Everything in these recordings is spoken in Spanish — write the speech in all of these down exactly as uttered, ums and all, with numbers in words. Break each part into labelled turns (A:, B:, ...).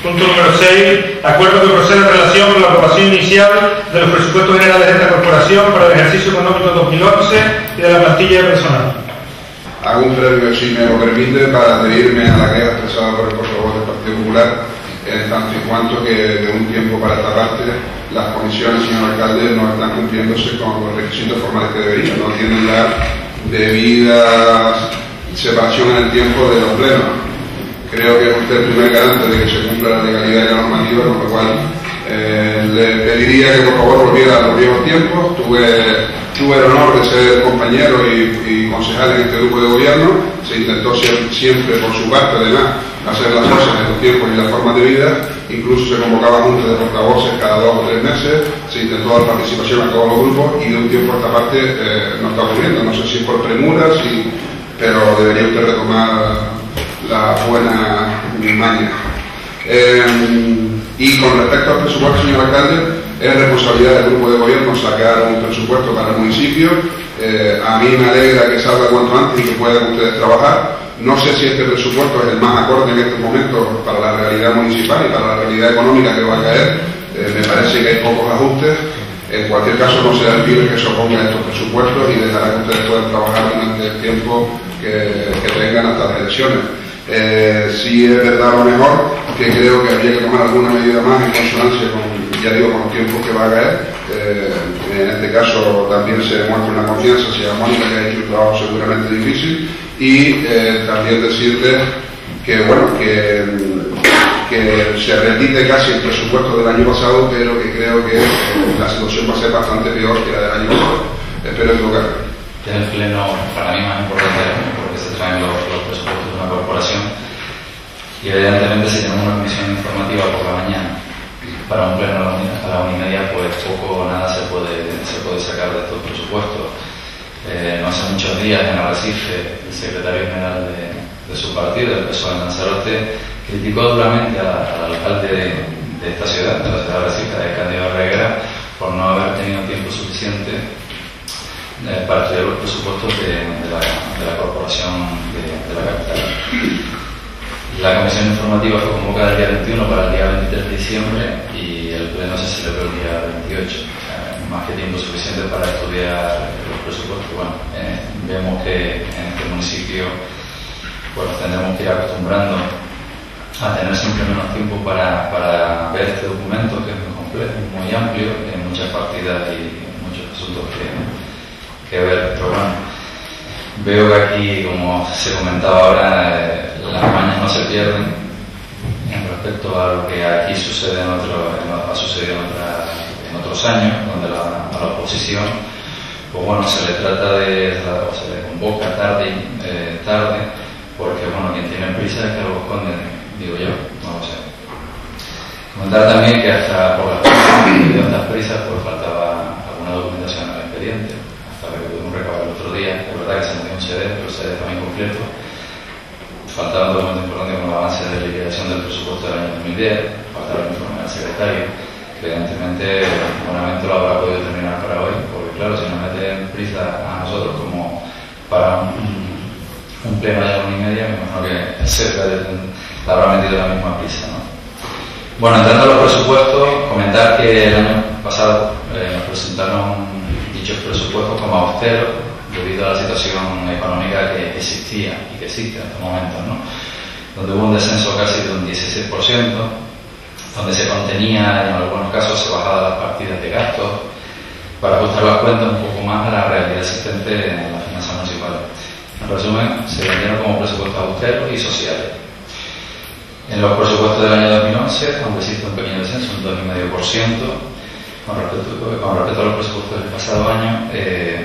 A: Punto número seis. Acuerdo que procede en relación con la aprobación inicial de los presupuestos generales de esta corporación para el ejercicio económico dos mil once y de la plantilla de personal.
B: Hago un previo, si me lo permite, para adherirme a la queja expresada por el portavoz del Partido Popular, en tanto y cuanto que de un tiempo para esta parte las comisiones, señor alcalde, no están cumpliéndose con los requisitos formales que deberían, no tienen la debida separación en el tiempo de los plenos. Creo que es usted el primer garante de que se cumpla la legalidad y la normativa, con lo cual eh, le pediría que por favor volviera a los viejos tiempos. Tuve, tuve el honor de ser compañero y, y concejal en este grupo de gobierno. Se intentó siempre, siempre por su parte, además, hacer las cosas en los tiempos y las formas debidas. Incluso se convocaba juntas de portavoces cada dos o tres meses. Se intentó dar participación a todos los grupos y de un tiempo a esta parte eh, no está ocurriendo. No sé si es por premura, si, pero debería usted retomar la buena maña. Eh, y con respecto al presupuesto, señor alcalde, es responsabilidad del grupo de gobierno sacar un presupuesto para el municipio. Eh, a mí me alegra que salga cuanto antes y que puedan ustedes trabajar. No sé si este presupuesto es el más acorde en estos momentos para la realidad municipal y para la realidad económica que va a caer. Eh, me parece que hay pocos ajustes. En cualquier caso, no será el pibe que se oponga a estos presupuestos y dejará que ustedes puedan trabajar durante el tiempo que, que tengan hasta las elecciones. Eh, sí es verdad, a lo mejor, que creo que habría que tomar alguna medida más en consonancia con, ya digo, con los tiempos que va a caer. Eh, en este caso también se demuestra una confianza hacia Mónica, que ha hecho un trabajo seguramente difícil, y eh, también decirles que, bueno, que, que se repite casi el presupuesto del año pasado, pero que creo que eh, la situación va a ser bastante peor que la del año pasado. Espero equivocarme.
C: Es el pleno para mí más importante del año, porque se traen los, los presupuestos de una corporación y evidentemente si tenemos una comisión informativa por la mañana para un pleno a la una y media, pues poco o nada se puede, se puede sacar de estos presupuestos. Eh, no hace muchos días en Arrecife el secretario general de, de su partido, el P S O E en Lanzarote, criticó duramente a, al alcalde de, de esta ciudad, de la ciudad de Arrecife, de Cándido Reguera, por no haber tenido tiempo suficiente Eh, para estudiar los presupuestos de, de, la, de la corporación de, de la capital. La comisión informativa fue convocada el día veintiuno para el día veintitrés de diciembre y el pleno se celebró el día veintiocho. Eh, más que tiempo suficiente para estudiar los presupuestos. Bueno, eh, vemos que en este municipio pues nos tendremos que ir acostumbrando a tener siempre menos tiempo para, para ver este documento, que es muy complejo, muy amplio, en muchas partidas y muchos asuntos que que ver, pero bueno, veo que aquí, como se comentaba ahora, eh, las mañas no se pierden en respecto a lo que aquí sucede en otro, en, ha sucedido en, otra, en otros años, donde la, a la oposición, pues bueno, se le trata de, o se le convoca tarde, eh, tarde, porque bueno, quien tiene prisa es que lo esconde, digo yo, no lo sé. Comentar también que hasta por las estas prisas pues faltaba alguna documentación en el expediente. Que pudimos recabar el otro día, es verdad que se nos dio un C D, pero el C D también completo. Faltaban documentos importantes como el avance de liquidación del presupuesto del año dos mil diez, faltaba el informe del secretario, que evidentemente buenamente lo habrá podido terminar para hoy, porque claro, si nos meten prisa a nosotros como para un, un pleno de una y media, me imagino que el secretario le habrá metido la misma prisa, ¿no? Bueno, entrando a los presupuestos, comentar que el año pasado eh, nos presentaron dichos presupuestos como austeros debido a la situación económica que existía y que existe en estos momentos, ¿no? Donde hubo un descenso casi de un dieciséis por ciento, donde se contenía, en algunos casos se bajaban las partidas de gastos para ajustar las cuentas un poco más a la realidad existente en las finanzas municipales. En resumen, se vendieron como presupuestos austeros y sociales. En los presupuestos del año dos mil once, aunque existe un pequeño descenso, un dos coma cinco por ciento, Con respecto, con respecto a los presupuestos del pasado año, eh,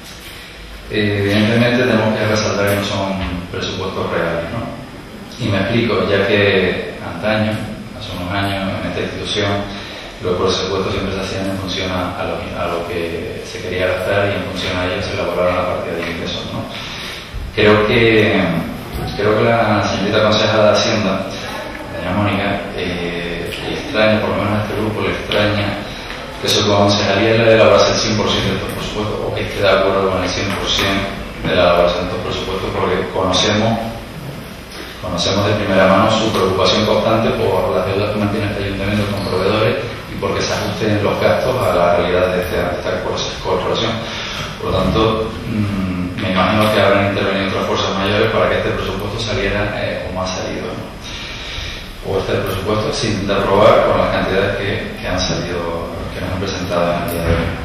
C: evidentemente tenemos que resaltar que no son presupuestos reales, ¿no? Y me explico, ya que antaño, hace unos años, en esta institución, los presupuestos siempre se hacían en función a, a, lo, a lo que se quería gastar y en función a ello se elaboraron la partida de ingresos, ¿no? Creo que, creo que la señorita consejera de Hacienda, doña Mónica, eh, le extraña, por lo menos a este grupo le extraña que su concejalía le elaborase el cien por ciento de estos presupuestos, o que esté de acuerdo con el cien por ciento de la elaboración de estos presupuestos, porque conocemos conocemos de primera mano su preocupación constante por las deudas que mantiene este ayuntamiento con proveedores y porque se ajusten los gastos a la realidad de esta, de esta corporación. Por lo tanto, mmm, me imagino que habrán intervenido otras fuerzas mayores para que este presupuesto saliera eh, como ha salido, ¿no? O este presupuesto sin derogar con las cantidades que, que han salido, que nos han presentado en el día de hoy.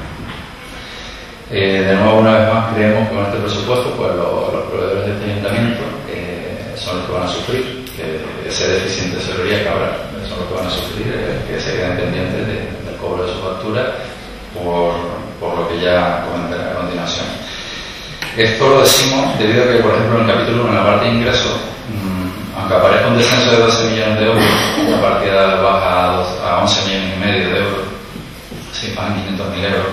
C: Eh, de nuevo, una vez más, creemos que con este presupuesto, pues los, los proveedores de este ayuntamiento eh, son los que van a sufrir, que ese déficit de tesorería que habrá, son los que van a sufrir, eh, que se queden pendientes de, del cobro de su factura por, por lo que ya comentaré a continuación. Esto lo decimos debido a que, por ejemplo, en el capítulo uno, en la parte de ingresos, mmm, aunque aparezca un descenso de doce millones de euros, la partida baja a, dos, a once millones y medio de euros, se pagan quinientos mil euros.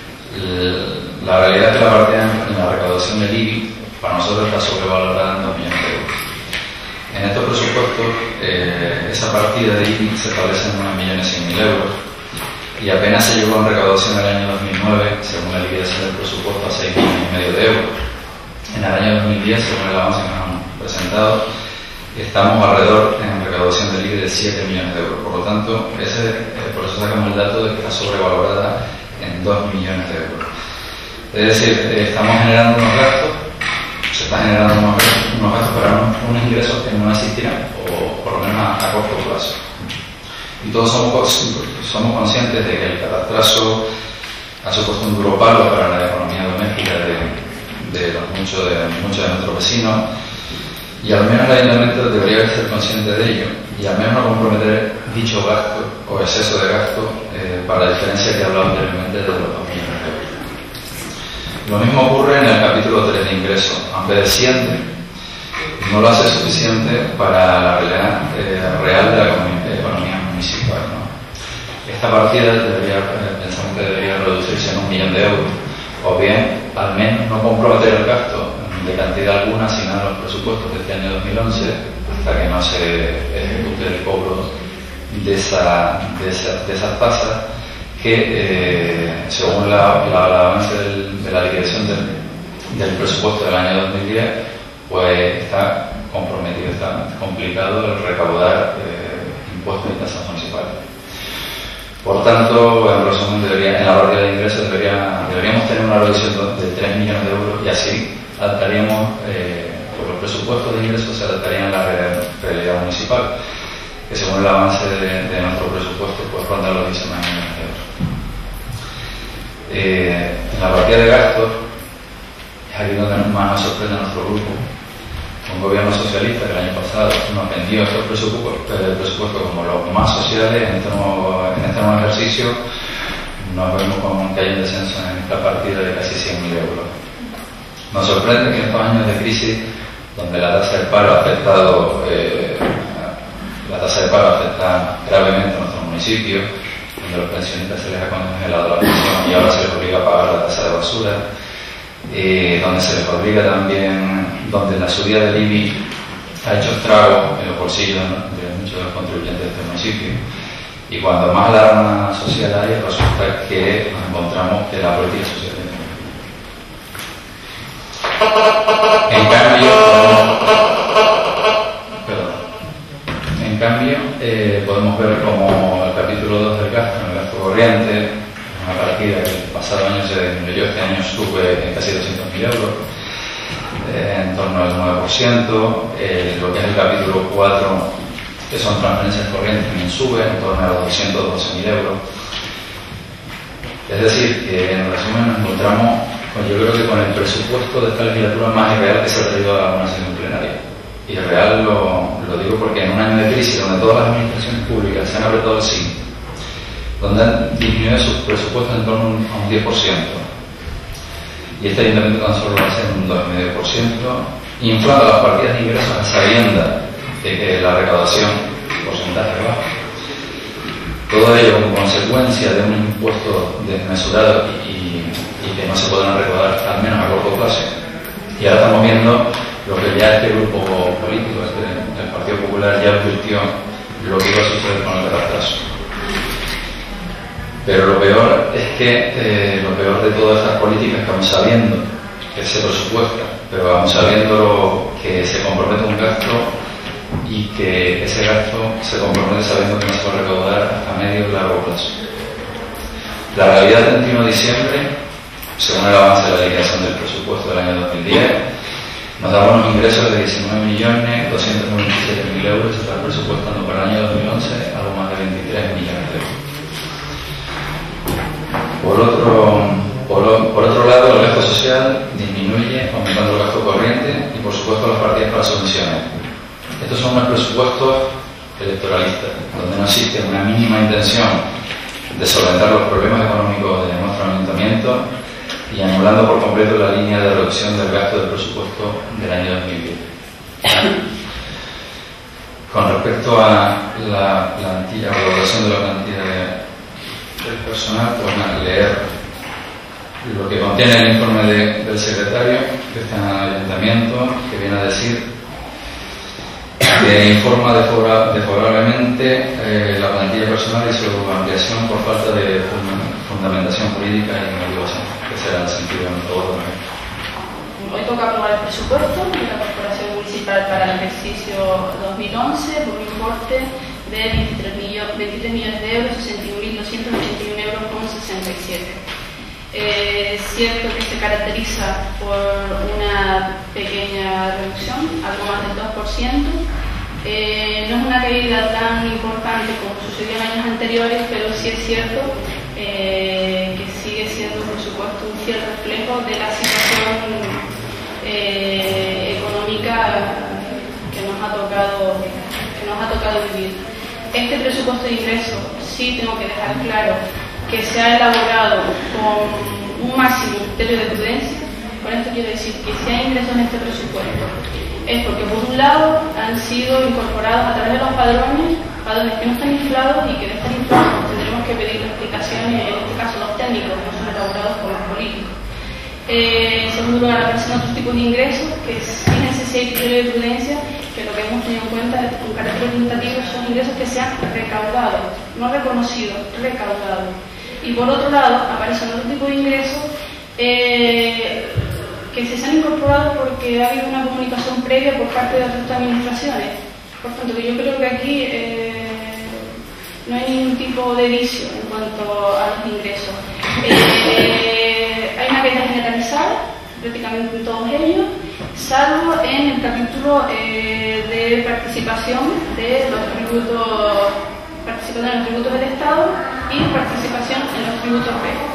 C: La realidad es que la partida en la recaudación del I B I para nosotros está sobrevalorada en dos millones de euros. En estos presupuestos, eh, esa partida de I B I se establece en nueve millones cien mil euros y apenas se llegó en recaudación en el año dos mil nueve, según la liquidación del presupuesto, a seis millones y medio de euros. En el año dos mil diez, según el avance que nos han presentado, estamos alrededor en recaudación del I B I de siete millones de euros. Por lo tanto, ese, eh, por eso sacamos el dato de que está sobrevalorada en dos millones de euros. Es decir, eh, estamos generando unos gastos, se están generando unos gastos, unos gastos para unos, unos ingresos que no existirán, o por lo menos a, a corto plazo. Y todos somos, somos conscientes de que el catastrazo ha supuesto un duro palo para la economía doméstica de, de, los, muchos de muchos de nuestros vecinos, y al menos el ayuntamiento debería ser consciente de ello y al menos no comprometer dicho gasto o exceso de gasto eh, para la diferencia que he hablado anteriormente de los dos millones de euros. Lo mismo ocurre en el capítulo tres de ingresos, aunque desciende, no lo hace suficiente para la realidad eh, real de la economía municipal, ¿no? Esta partida debería, eh, pensamos que debería reducirse en un millón de euros, o bien al menos no comprometer el gasto de cantidad alguna asignada a los presupuestos de este año dos mil once hasta que no se ejecute el cobro de, esa, de, esa, de esas tasas que eh, según la, la, el avance del, de la liquidación del, del presupuesto del año dos mil diez, pues está comprometido, está complicado el recaudar eh, impuestos y tasas municipales. Por tanto, en resumen, debería, en la partida de ingresos debería, deberíamos tener una reducción de tres millones de euros y así adaptaríamos, eh, pues los presupuestos de ingresos se adaptarían a la realidad municipal, que según el avance de, de nuestro presupuesto pues ronda los diecinueve millones de euros. Eh, en la partida de gastos es aquí donde más nos sorprende a nuestro grupo. Un gobierno socialista que el año pasado nos vendió estos presupuestos, eh, presupuestos como los más sociales. En este nuevo, en este nuevo ejercicio nos vemos con que hay un descenso en esta partida de casi cien mil euros. Nos sorprende que en estos años de crisis, donde la tasa de paro ha afectado, eh, la tasa de paro afecta gravemente a nuestro municipio, donde a los pensionistas se les ha congelado la pensión y ahora se les obliga a pagar la tasa de basura, eh, donde se les obliga también, donde la subida del I B I ha hecho estrago en los bolsillos, ¿no?, de muchos de los contribuyentes de este municipio. Y cuando más alarma social hay, resulta que nos encontramos que la política social es En cambio, perdón, en cambio eh, podemos ver como el capítulo dos del gasto, en el gasto corriente, una partida que el pasado año se disminuyó, este año sube en casi doscientos mil euros, eh, en torno al nueve por ciento, eh, lo que es el capítulo cuatro, que son transferencias corrientes, también sube en torno a los doscientos doce mil euros. Es decir, que en resumen nos encontramos, pues yo creo que con el presupuesto de esta legislatura más irreal que se ha traído a una sesión plenaria. Irreal lo, lo digo porque en un año de crisis donde todas las administraciones públicas se han apretado el cinto, donde han disminuido sus presupuestos en torno a un diez por ciento, y este ayuntamiento tan solo lo hace en un dos coma cinco por ciento, inflando las partidas de ingresos a sabiendas de que la recaudación porcentaje bajo. Todo ello como consecuencia de un impuesto desmesurado y, y, y que no se podrán recaudar al menos a corto plazo. Y ahora estamos viendo lo que ya este grupo político, este, el Partido Popular, ya advirtió lo que iba a suceder con el retraso. Pero lo peor es que eh, lo peor de todas estas políticas, que aún sabiendo que se presupuesta, pero aún sabiendo que se compromete un gasto, y que ese gasto se compromete sabiendo que no se va a recaudar a medio y largo plazo. La realidad del treinta y uno de diciembre, según el avance de la liquidación del presupuesto del año dos mil diez, nos daba unos ingresos de diecinueve millones doscientos noventa y siete mil euros y se está presupuestando para el año dos mil once algo más de veintitrés millones de euros. Por otro, por, por otro lado, el gasto social disminuye aumentando el gasto corriente y, por supuesto, las partidas para subvenciones. Estos son unos presupuestos electoralistas, donde no existe una mínima intención de solventar los problemas económicos de nuestro ayuntamiento y anulando por completo la línea de reducción del gasto del presupuesto del año dos mil diez. Con respecto a la plantilla, la valoración de la plantilla de, del personal, pues nada, leer lo que contiene el informe de, del secretario de este ayuntamiento, que viene a decir que informa desfavorablemente eh, la plantilla personal y su ampliación por falta de fundamentación jurídica y motivación, que será el sentido de nuestro voto.
D: Hoy toca aprobar el presupuesto de la Corporación Municipal para el ejercicio dos mil once por un importe de veintitrés millones de euros, sesenta y un mil doscientos ochenta y un euros con sesenta y siete. Eh, es cierto que se caracteriza por una pequeña reducción, algo más del dos por ciento. Eh, no es una caída tan importante como sucedió en años anteriores, pero sí es cierto eh, que sigue siendo, por supuesto, un fiel reflejo de la situación eh, económica que nos ha tocado, que nos ha tocado vivir. Este presupuesto de ingresos, sí tengo que dejar claro que se ha elaborado con un máximo criterio de prudencia. Con esto quiero decir que si hay ingresos en este presupuesto es porque, por un lado, han sido incorporados a través de los padrones, padrones que no están inflados y que de estar inflados tendremos que pedir explicaciones, en este caso los técnicos, que no son elaborados por los políticos. Eh, en segundo lugar, aparecen otros tipos de ingresos que sin necesidad de criterio de prudencia, que lo que hemos tenido en cuenta es un carácter orientativo, son ingresos que se han recaudado, no reconocidos, recaudados. Y por otro lado, aparecen otro tipo de ingresos eh, que se han incorporado porque ha habido una comunicación previa por parte de otras administraciones. Por tanto, yo creo que aquí eh, no hay ningún tipo de vicio en cuanto a los ingresos. Eh, hay una caída generalizada, prácticamente en todos ellos, salvo en el capítulo eh, de participación de los tributos, participación en los tributos del Estado y participación en los tributos R E C.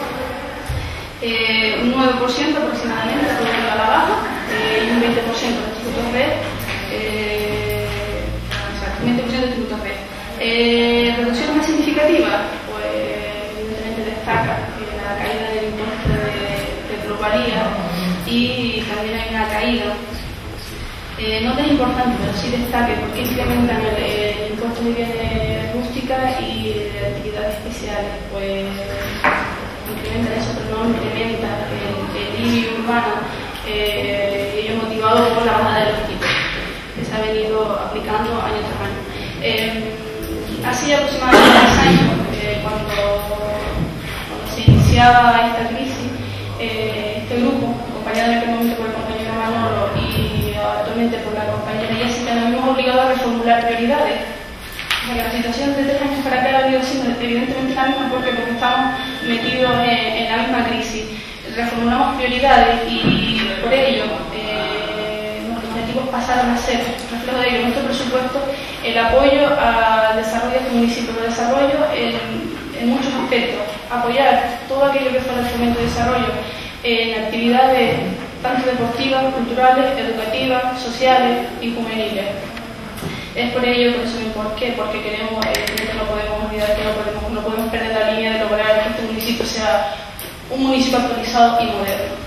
D: Eh, un nueve por ciento aproximadamente a la baja eh, y un veinte por ciento de los tributos R E C, eh, exacto, veinte por ciento de tributos R E C. Eh, reducciones más significativas, pues evidentemente destaca eh, la caída del impuesto de, de plusvalía y también hay una caída, eh, no tan importante, pero sí destaque porque incrementan el, el impuesto de bienes rústicas y de actividades especiales, pues incrementa eso, pero no incrementa el, el I B I urbano, eh, ello motivado por la bajada de los tipos que se ha venido aplicando año tras año. Eh, Hace aproximadamente tres años, eh, cuando, cuando se iniciaba esta crisis, eh, este grupo, acompañado en aquel momento por el compañero Manolo y actualmente por la compañera Jessica, nos hemos obligado a reformular prioridades. O sea, que la situación de tres años para acá ha venido siendo evidentemente la misma porque, porque estamos metidos en, en la misma crisis. Reformulamos prioridades y por ello eh, nuestros objetivos pasaron a ser, reflejo de ello, nuestro presupuesto, el apoyo al desarrollo de este municipio de desarrollo en, en muchos aspectos, apoyar todo aquello que fuera el fomento de desarrollo en actividades tanto deportivas, culturales, educativas, sociales y juveniles. Es por ello, por eso mismo, ¿por qué? Porque queremos, evidentemente no podemos olvidar que no podemos, no podemos perder la línea de lograr que este municipio sea un municipio actualizado y moderno.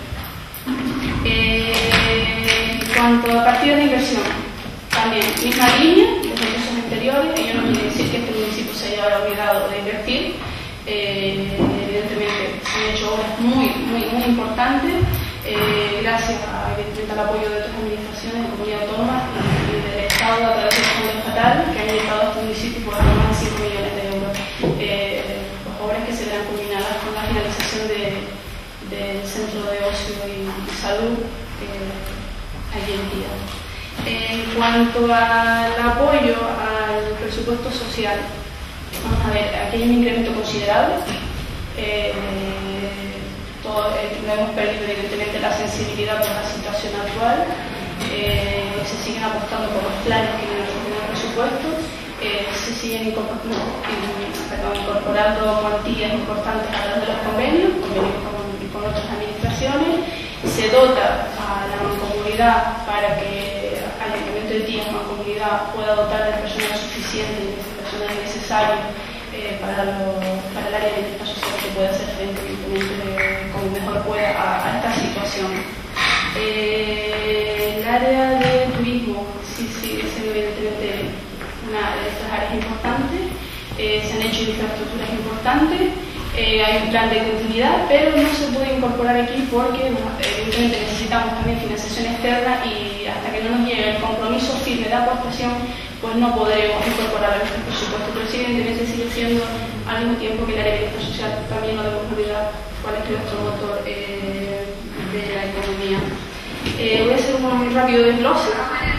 D: Eh, en cuanto a partidas de inversión, también misma línea de los ingresos anteriores. Ello no quiere decir que este municipio se haya olvidado de invertir. Eh, evidentemente se han hecho obras muy, muy, muy importantes, eh, gracias a, evidentemente, al apoyo de otras administraciones de comunidad autónoma y, y del Estado a través del Fondo Estatal, que han ayudado a este municipio por más de cinco millones de euros. Eh, pues, obras que se verán culminadas con la finalización de, del centro de ocio y, y salud eh, allí en Tía. En cuanto al apoyo al presupuesto social, vamos a ver, aquí hay un incremento considerable. Eh, todo, eh, no hemos perdido evidentemente la sensibilidad por la situación actual. Eh, se siguen apostando por los planes que vienen en el presupuesto. Eh, se siguen incorporando, perdón, incorporando cuantías importantes a través de los convenios, convenios con, con otras administraciones. Se dota a la mancomunidad para que al incremento de días la mancomunidad pueda dotar de personal suficiente y de personal necesario eh, para, lo, para el área de bienestar social que pueda hacer frente evidentemente como mejor pueda a, a esta situación. Eh, el área de turismo sí sigue sí, siendo evidentemente una de estas áreas importantes. Eh, se han hecho infraestructuras importantes. Eh, hay un plan de continuidad, pero no se puede incorporar aquí porque bueno, evidentemente necesitamos también financiación externa y hasta que no nos llegue el compromiso firme de aportación, pues no podremos incorporar a nuestro presupuesto. Pero sí, evidentemente sigue siendo al mismo tiempo que el área de bienestar social también no debemos olvidar cuál es nuestro motor eh, de la economía. Eh, voy a hacer un muy rápido desglose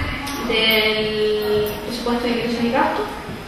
D: del presupuesto de ingresos y gastos.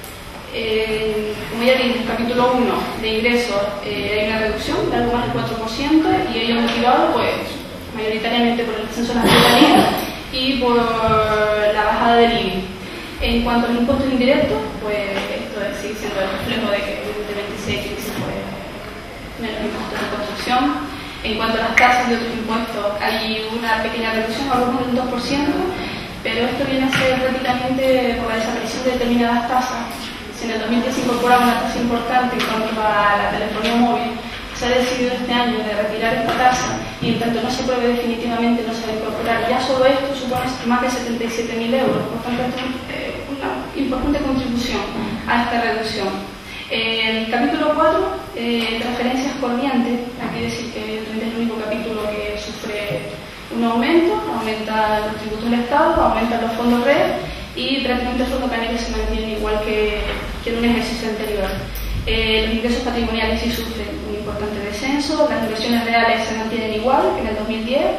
D: Eh, como ya dije, en el capítulo uno de ingresos eh, hay una reducción de algo más del cuatro por ciento y ello motivado pues mayoritariamente por el descenso de las ventanillas y por la bajada del I B I. En cuanto a los impuestos indirectos, pues esto sigue siendo el reflejo de que evidentemente si hay crisis pues menos impuestos de construcción. En cuanto a las tasas de otros impuestos hay una pequeña reducción, algo más del dos por ciento, pero esto viene a ser prácticamente por la desaparición de determinadas tasas. Si en el dos mil diez se incorporaba una tasa importante en cuanto a la telefonía móvil, se ha decidido este año de retirar esta tasa y en tanto no se pruebe definitivamente no se va a incorporar. Ya solo esto supone más de setenta y siete mil euros, por tanto esto es eh, una importante contribución a esta reducción. Eh, el capítulo cuatro, eh, transferencias corrientes, aquí decir que es el único capítulo que sufre un aumento, aumenta los tributos del Estado, aumentan los fondos red y prácticamente el fondo canario se mantiene igual que, que en un ejercicio anterior. Eh, los ingresos patrimoniales sí sufren un importante descenso, las inversiones reales se mantienen igual que en el dos mil diez,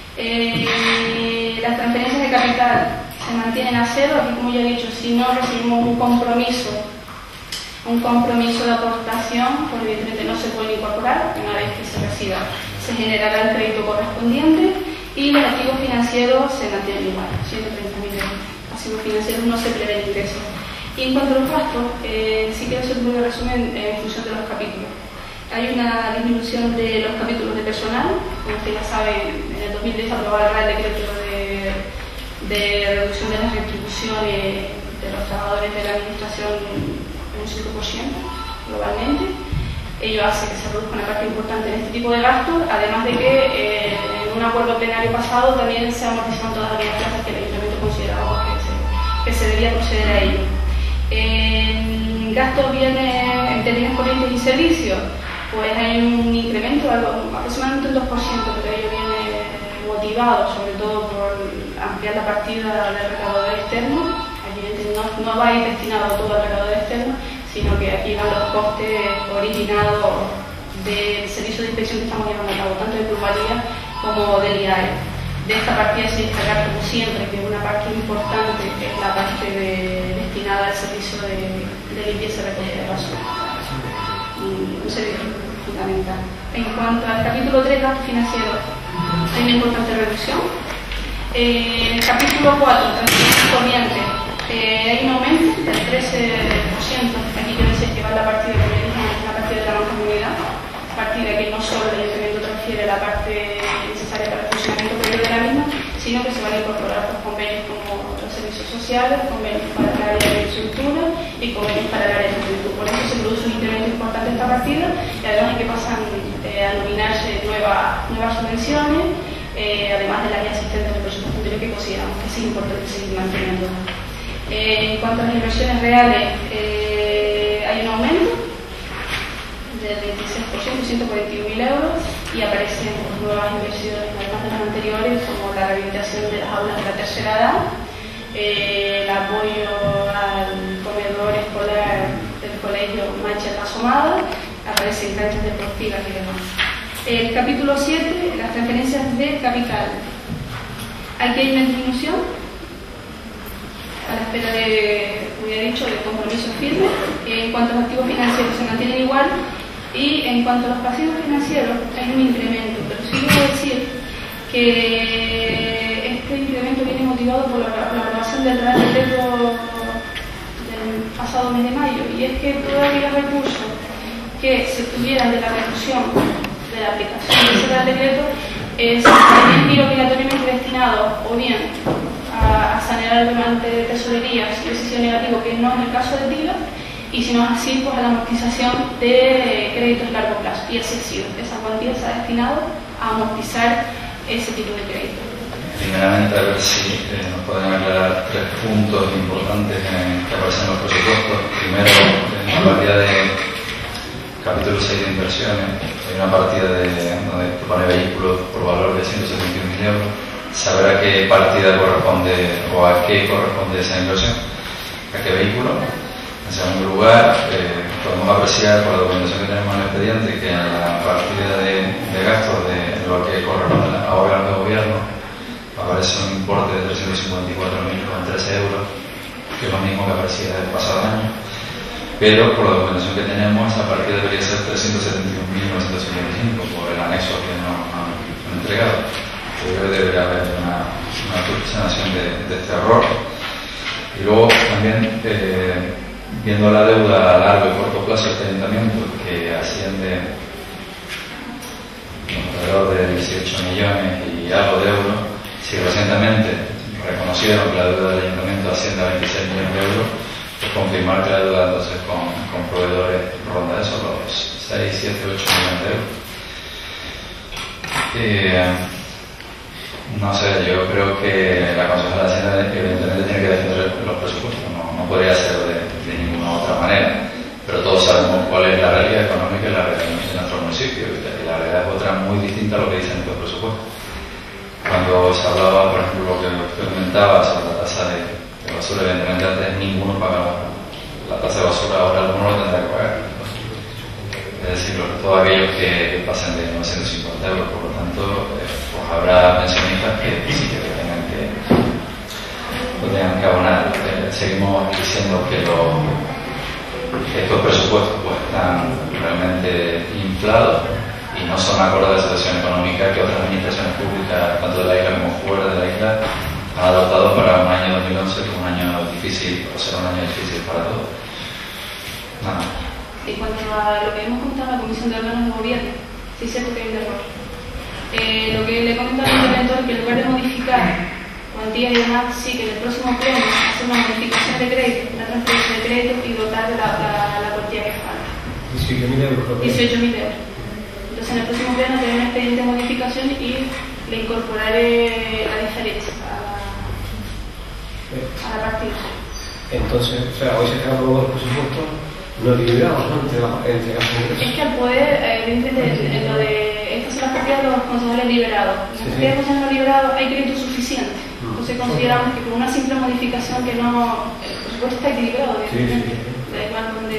D: eh, las transferencias de capital se mantienen a cero, aquí como ya he dicho, si no recibimos un compromiso, un compromiso de aportación, pues evidentemente no se puede incorporar, una vez que se reciba se generará el crédito correspondiente y los activos financieros se mantienen igual, ciento treinta mil euros. Activos financieros no se prevé el ingreso. Y en cuanto a los gastos, eh, sí quiero hacer un breve resumen eh, en función de los capítulos. Hay una disminución de los capítulos de personal, como ustedes ya saben, en el dos mil diez aprobará el decreto de, de reducción de las retribuciones de los trabajadores de la administración en un cinco por ciento globalmente. Ello hace que se reduzca una parte importante en este tipo de gastos, además de que eh, en un acuerdo plenario pasado también se amortizaron todas aquellas plazas que el Ayuntamiento consideraba que se, que se debía proceder a ello. En gastos viene en términos corrientes y servicios, pues hay un incremento de algo, aproximadamente un dos por ciento, pero ello viene motivado sobre todo por ampliar la partida del recaudador externo. Aquí no, no va a ir destinado todo al recaudador externo, sino que aquí van los costes originados del servicio de inspección que estamos llevando a cabo, tanto de plusvalía como del I A E. De esta partida se destacar, como siempre, que una parte importante es la parte de, destinada al servicio de, de limpieza y recogida de basura. Un, un servicio fundamental. En cuanto al capítulo tres, gastos financieros, hay una importante reducción. Eh, en el capítulo cuatro, transferencias corrientes, eh, hay un aumento del trece por ciento. Aquí quiero decir que va la partida que me dije, la partida de la mancomunidad, partida que no solo el Ayuntamiento transfiere la parte necesaria para el funcionamiento previo de la misma, sino que se van a incorporar pues, convenios como los servicios sociales, convenios para el área de infraestructura y convenios para el área de juventud. Por eso se produce un incremento importante en esta partida y además de que pasan eh, a nominarse nuevas, nuevas subvenciones, eh, además de las ya existentes del presupuesto anterior que consideramos que es importante seguir manteniendo. Eh, en cuanto a las inversiones reales, eh, hay un aumento del veintiséis por ciento, ciento cuarenta y un mil euros, y aparecen pues, nuevas inversiones, además de las anteriores, como la rehabilitación de las aulas de la tercera edad, eh, el apoyo al comedor escolar del colegio Mancha Asomada, aparecen canchas deportivas y demás. El capítulo siete, las transferencias de capital. Aquí hay una disminución espera de, como ya he dicho, de compromiso firme. En cuanto a los activos financieros se mantienen igual, y en cuanto a los pasivos financieros hay un incremento, pero sí quiero decir que este incremento viene motivado por la, la aprobación del Real Decreto del pasado mes de mayo, y es que todos aquellos recursos que se tuvieran de la reducción de la aplicación de ese Real Decreto eh, se deben ir obligatoriamente destinados o bien a, a sanear el remanente de tesorería si hubiese sido negativo, que no es el caso de Tila, y si no es así, pues a la amortización de créditos a largo plazo. Y así ha sido. Esa cuantía se ha destinado a amortizar ese tipo de crédito.
C: Primeramente, a ver si eh, nos pueden aclarar tres puntos importantes en, que aparecen en los presupuestos. Primero, en la partida de capítulo seis de inversiones, hay una partida de, donde propone vehículos por valor de ciento setenta y un mil euros. Saber a qué partida corresponde o a qué corresponde esa inversión, a qué vehículo. En segundo lugar, eh, podemos apreciar por la documentación que tenemos en el expediente que en la partida de, de gastos de lo que corresponde a órganos de gobierno aparece un importe de trescientos cincuenta y cuatro mil trece euros, que es lo mismo que aparecía el pasado año, pero por la documentación que tenemos esa partida debería ser trescientos setenta y un mil novecientos cincuenta y cinco por el anexo que nos han entregado. Yo creo que debería haber una, una subsanación de, de este error. Y luego también eh, viendo la deuda a largo y corto plazo de este ayuntamiento, que asciende alrededor de dieciocho millones y algo de euros, si recientemente reconocieron que la deuda del ayuntamiento asciende a veintiséis millones de euros, pues confirmar que la deuda entonces con, con proveedores ronda eso, los seis, siete, ocho millones de euros. Eh, no sé, yo creo que la consejera de Hacienda evidentemente tiene que defender los presupuestos, no, no podría ser de, de ninguna otra manera, pero todos sabemos cuál es la realidad económica y la realidad de nuestro municipio, y la realidad es otra muy distinta a lo que dicen estos presupuestos. Cuando se hablaba, por ejemplo, lo que usted comentaba sobre la tasa de, de basura, evidentemente antes ninguno pagaba la tasa de basura, ahora alguno lo tendrá que pagar. Es decir, todos aquellos que, que pasen de novecientos cincuenta euros, por lo tanto, eh, pues habrá pensionistas que sí que tengan que, lo tengan que abonar. Eh, seguimos diciendo que, lo, que estos presupuestos pues, están realmente inflados y no son acordes a la situación económica que otras administraciones públicas, tanto de la isla como fuera de la isla, han adoptado para un año dos mil once, que es un año difícil, o será un año difícil para todos. Nada.
D: En cuanto a lo que hemos comentado en la Comisión de Órganos de Gobierno, sí es cierto que hay un error. Eh, lo que le he comentado al interventor es que en lugar de modificar cuantías y demás, sí que en el próximo pleno hacer una modificación de crédito, una transferencia de crédito y dotar de la, la, la cuantía que falta.
E: dieciocho mil euros.
D: dieciocho mil euros. Entonces en el próximo pleno haré una expediente de modificación y le incorporaré la diferencia a la, a la partida.
E: Entonces, o sea, hoy se están aprobando los presupuestos no equilibrados, ¿no? Entre, la, entre las
D: es que al poder, eh, en, en lo de estas son las partidas de los concejales liberados. En las
E: sí,
D: partidas de
E: sí.
D: los concejales liberados hay crédito suficiente. Entonces consideramos que con una simple modificación que no, el presupuesto está equilibrado, evidentemente.
E: Sí, sí, sí.
D: Da igual donde.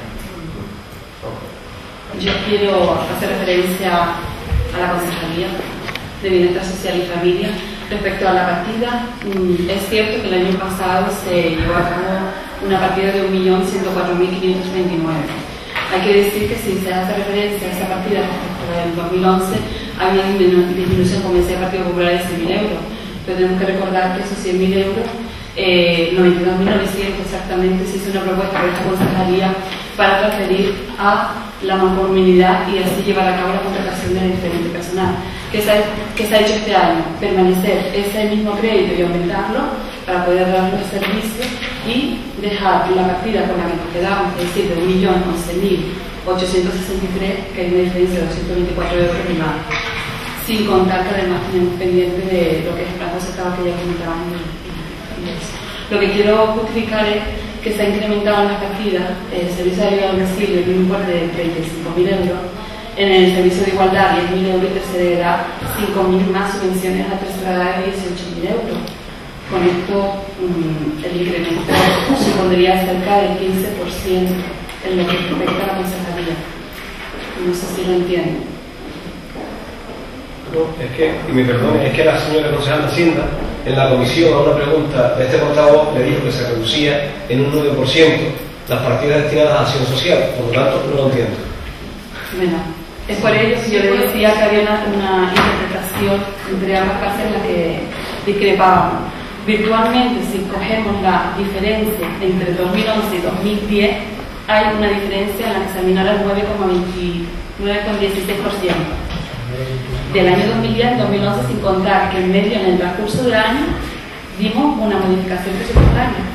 F: Yo quiero hacer referencia a la Concejalía de Bienestar Social y Familia respecto a la partida. Es cierto que el año pasado se llevó a cabo una partida de un millón ciento cuatro mil quinientos treinta y nueve. Hay que decir que si se hace referencia a esa partida respecto a la del dos mil once, había una disminución, como decía el Partido Popular, de cien mil euros. Pero tenemos que recordar que esos cien mil euros, eh, noventa y dos mil novecientos exactamente, se hizo una propuesta por esta Concejalía para transferir a la mancomunidad y así llevar a cabo la contratación del diferente personal. ¿Qué se, ha, ¿Qué se ha hecho este año? Permanecer ese mismo crédito y aumentarlo para poder dar los servicios y dejar la partida con la que nos quedamos, es decir, de un millón once mil ochocientos sesenta y tres, que hay una diferencia de doscientos veinticuatro euros de más, sin contar que además tenemos pendiente de lo que es el plan concertado que ya comentábamos. Lo que quiero justificar es que se ha incrementado en las partidas el servicio de ayuda a domicilio en un importe de treinta y cinco mil euros, en el servicio de igualdad diez mil euros y tercera edad cinco mil más subvenciones a tercera edad de dieciocho mil euros. Con esto mmm, el incremento supondría cerca del quince por ciento en lo que respecta a la concejalía. No sé si lo entienden.
E: No, es que, y me perdone, es que la señora concejal de Hacienda en la comisión a una pregunta de este portavoz le dijo que se reducía en un nueve por ciento las partidas destinadas a acción social, por lo tanto no lo entiendo.
F: Bueno, es por ello que yo le decía que había una, una interpretación entre ambas partes en la que discrepábamos. Virtualmente, si cogemos la diferencia entre dos mil once y dos mil diez, hay una diferencia en la que se aminora el nueve coma dieciséis por ciento. Del año dos mil diez al dos mil once, sin contar que en medio, en el transcurso del año, vimos una modificación presupuestaria.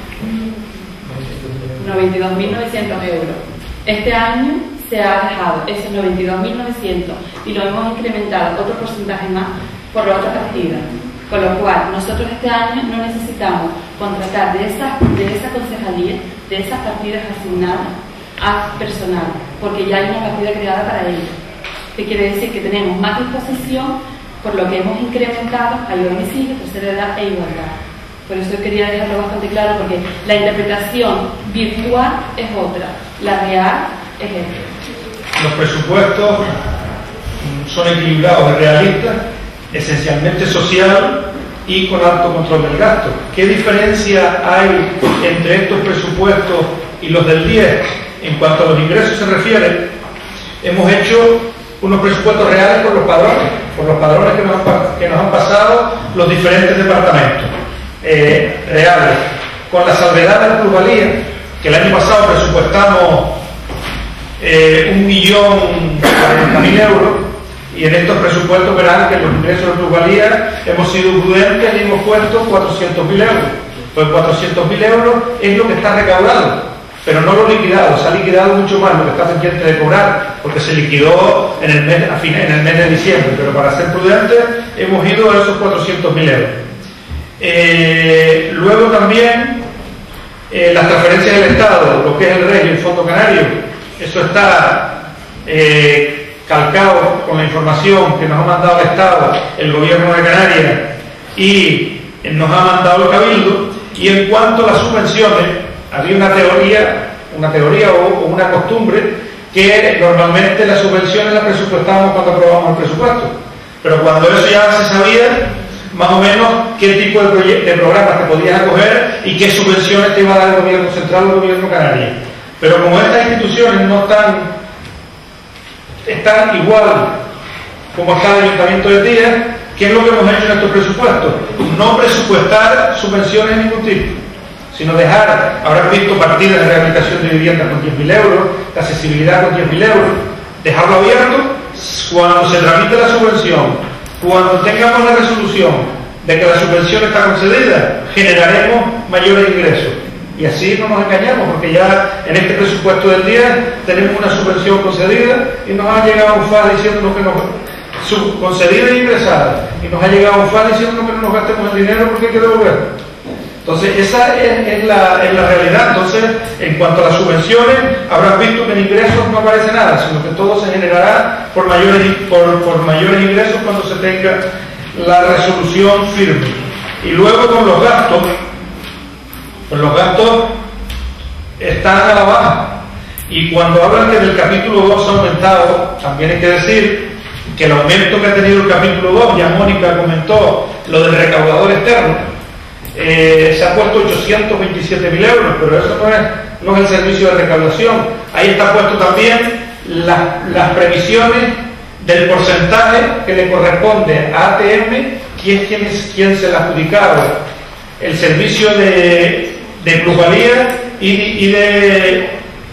F: noventa y dos mil novecientos euros. Este año se ha dejado esos noventa y dos mil novecientos y lo hemos incrementado otro porcentaje más por la otra partida. Con lo cual, nosotros este año no necesitamos contratar de esa, de esa concejalía, de esas partidas asignadas a personal, porque ya hay una partida creada para ello. ¿Qué quiere decir? Que tenemos más disposición, por lo que hemos incrementado a homicidio, tercera edad e igualdad. Por eso quería dejarlo bastante claro, porque la interpretación virtual es otra, la real es esta.
A: Los presupuestos son equilibrados y realistas, esencialmente social y con alto control del gasto. ¿Qué diferencia hay entre estos presupuestos y los del diez? En cuanto a los ingresos se refiere, hemos hecho unos presupuestos reales por los padrones, por los padrones que nos han, que nos han pasado los diferentes departamentos, eh, reales, con la salvedad de la plusvalía, que el año pasado presupuestamos eh, un millón cuarenta mil euros, y en estos presupuestos verán que en los ingresos de plusvalía hemos sido prudentes y hemos puesto cuatrocientos mil euros. Pues cuatrocientos mil euros es lo que está recaudado, pero no lo liquidado. Se ha liquidado mucho más lo que está pendiente de cobrar, porque se liquidó en el mes, a fin, en el mes de diciembre, pero para ser prudentes hemos ido a esos cuatrocientos mil euros. Eh, luego también eh, las transferencias del Estado, lo que es el R E G y el Fondo Canario, eso está eh, calcado con la información que nos ha mandado el Estado, el Gobierno de Canarias y nos ha mandado el Cabildo. Y en cuanto a las subvenciones, había una teoría, una teoría o, o una costumbre que normalmente las subvenciones las presupuestábamos cuando aprobamos el presupuesto, pero cuando eso ya se sabía más o menos qué tipo de, de programas te podías acoger y qué subvenciones te iba a dar el Gobierno Central o el Gobierno Canario. Pero como estas instituciones no están están igual como está el Ayuntamiento de Tira, ¿qué es lo que hemos hecho en estos presupuestos? No presupuestar subvenciones de ningún tipo, sino dejar, habrán visto partidas de rehabilitación de viviendas con diez mil euros, de accesibilidad con diez mil euros, dejarlo abierto. Cuando se tramite la subvención, cuando tengamos la resolución de que la subvención está concedida, generaremos mayores ingresos. Y así no nos engañamos, porque ya en este presupuesto del día tenemos una subvención concedida y nos ha llegado un F A diciéndonos que nos sub, concedida e ingresada, y nos ha llegado un F A diciéndonos que no nos gastemos el dinero porque hay que devolverlo. Entonces esa es, es, la, es la realidad. Entonces, en cuanto a las subvenciones, habrán visto que en ingresos no aparece nada, sino que todo se generará por mayores, por, por mayores ingresos cuando se tenga la resolución firme. Y luego con los gastos, pues los gastos están a la baja, y cuando hablan que del capítulo dos ha aumentado, también hay que decir que el aumento que ha tenido el capítulo dos, ya Mónica comentó lo del recaudador externo, eh, se ha puesto ochocientos veintisiete mil euros, pero eso no es, no es el servicio de recaudación. Ahí está puesto también la, las previsiones del porcentaje que le corresponde a A T M, quién, quién, es, quién se le ha adjudicado el servicio de de plusvalía y, y de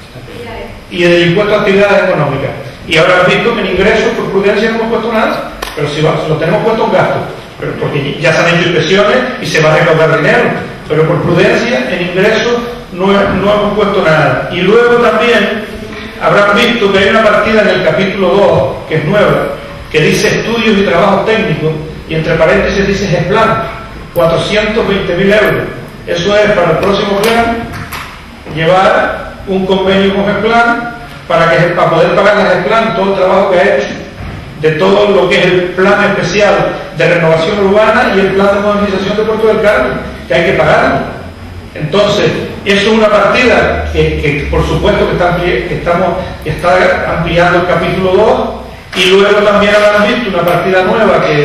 A: y del impuesto a actividades económicas. Y ahora has visto que en ingresos por prudencia no hemos puesto nada, pero si lo tenemos puesto en gasto, pero porque ya se han hecho inspecciones y se va a recaudar dinero, pero por prudencia en ingresos no, no hemos puesto nada. Y luego también habrán visto que hay una partida en el capítulo dos, que es nueva, que dice estudios y trabajos técnicos, y entre paréntesis dice GESPLAN, cuatrocientos veinte mil euros. Eso es para el próximo plan llevar un convenio con GESPLAN para, que, para poder pagar a GESPLAN todo el trabajo que ha hecho de todo lo que es el plan especial de renovación urbana y el plan de modernización de Puerto del Carmen, que hay que pagarlo. Entonces, eso es una partida que, que por supuesto que, está, que, estamos, que está ampliando el capítulo dos, y luego también habrán visto una partida nueva que, que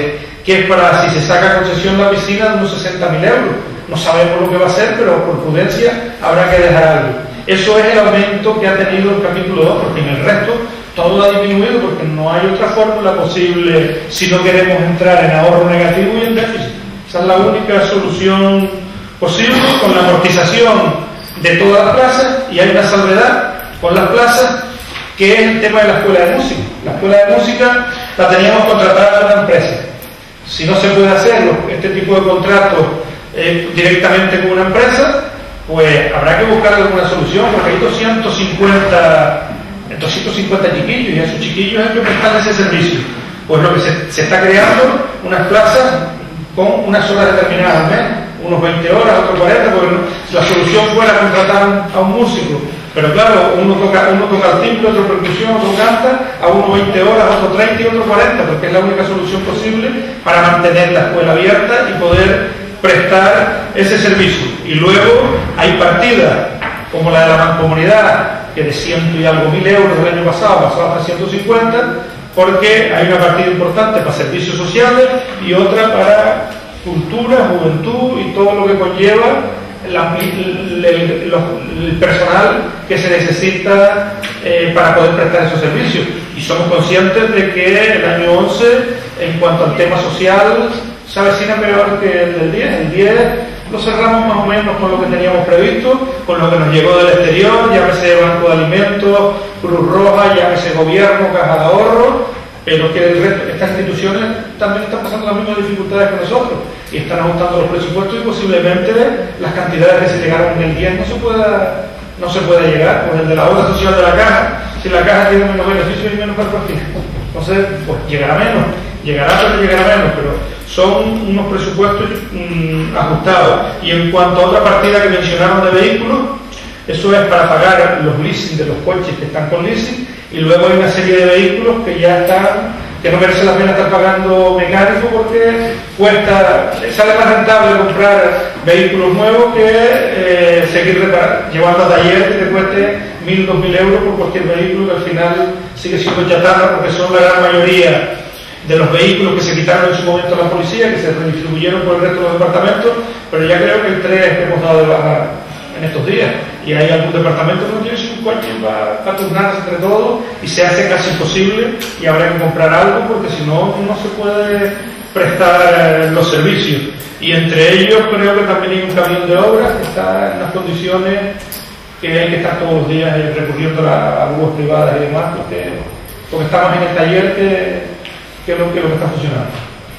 A: que es para, si se saca concesión la piscina, de unos sesenta mil euros. No sabemos lo que va a hacer, pero por prudencia habrá que dejar algo. Eso es el aumento que ha tenido el capítulo dos, porque en el resto todo ha disminuido, porque no hay otra fórmula posible si no queremos entrar en ahorro negativo y en déficit. Esa es la única solución posible, con la amortización de todas las plazas, y hay una salvedad con las plazas, que es el tema de la escuela de música. La escuela de música la teníamos contratada a una empresa. Si no se puede hacer este tipo de contratos eh, directamente con una empresa, pues habrá que buscar alguna solución, porque hay doscientos cincuenta chiquillos, y a esos chiquillos hay que prestarles ese servicio. Pues lo que se, se está creando, unas plazas con unas horas determinadas al mes, unos veinte horas, otros cuarenta, porque no, la solución fuera contratar a un músico, pero claro, uno toca, uno toca el timbre, otro percusión, otro canta, a uno veinte horas, otro treinta y otro cuarenta, porque es la única solución posible para mantener la escuela abierta y poder prestar ese servicio. Y luego hay partidas como la de la mancomunidad, que de ciento y algo mil euros el año pasado pasó a trescientos cincuenta, porque hay una partida importante para servicios sociales y otra para cultura, juventud y todo lo que conlleva la, el, el, el personal que se necesita eh, para poder prestar esos servicios. Y somos conscientes de que el año once, en cuanto al tema social, se avecina peor que el del diez. El diez lo cerramos más o menos con lo que teníamos previsto, con lo que nos llegó del exterior, llámese Banco de Alimentos, Cruz Roja, llámese Gobierno, Caja de Ahorro, pero que el resto, estas instituciones también están pasando las mismas dificultades que nosotros y están ajustando los presupuestos, y posiblemente las cantidades que se llegaron en el diez no se pueda, no se pueda llegar. Con el de la obra social de la Caja, si la Caja tiene menos beneficios y menos perspectiva, entonces pues llegará menos, llegará pero llegará menos, pero son unos presupuestos mmm, ajustados. Y en cuanto a otra partida que mencionaron de vehículos, eso es para pagar los leasing de los coches que están con leasing, y luego hay una serie de vehículos que ya están, que no merece la pena estar pagando mecánico, porque cuesta, sale más rentable comprar vehículos nuevos que eh, seguir reparando, llevando a taller que te cueste mil, dos mil euros por cualquier vehículo, que al final sigue siendo chatarra, porque son la gran mayoría de los vehículos que se quitaron en su momento a la policía, que se redistribuyeron por el resto de los departamentos, pero ya creo que el tres que hemos dado de baja en estos días, y hay algún departamento que no tiene su coche para turnarse entre todos, y se hace casi imposible, y habrá que comprar algo, porque si no, no se puede prestar eh, los servicios. Y entre ellos creo que también hay un camión de obras que está en las condiciones que hay que estar todos los días eh, recurriendo a, a grúas privadas y demás, porque, porque estamos en el taller que, que, es lo, que es lo que está funcionando.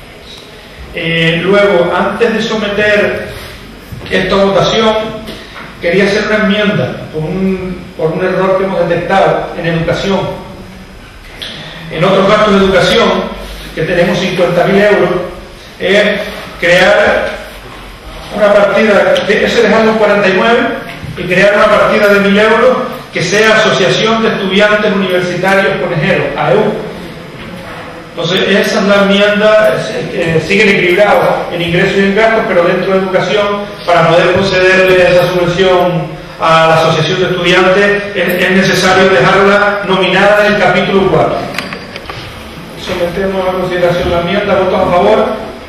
A: Eh, luego, antes de someter esta votación, quería hacer una enmienda por un, por un error que hemos detectado en educación. En otros gastos de educación, que tenemos cincuenta mil euros, es crear una partida, ese dejando cuarenta y nueve, y crear una partida de mil euros que sea Asociación de Estudiantes Universitarios Conejeros, A E U. Entonces, esa es la enmienda, eh, siguen equilibrados en ingresos y en gastos, pero dentro de educación, para poder concederle esa subvención a la Asociación de Estudiantes, es, es necesario dejarla nominada en el capítulo cuatro. Sometemos a consideración la enmienda. ¿Votos a favor?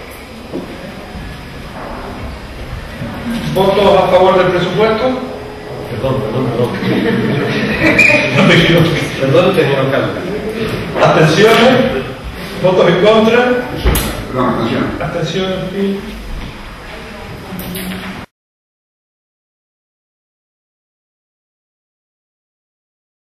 A: ¿Votos a favor del presupuesto?
E: Perdón, perdón, perdón.
A: No me equivoco.
E: Perdón, señor alcalde.
A: ¿Abstenciones? ¿Votos en contra?
B: No, atención.
A: Abstenciones, en fin.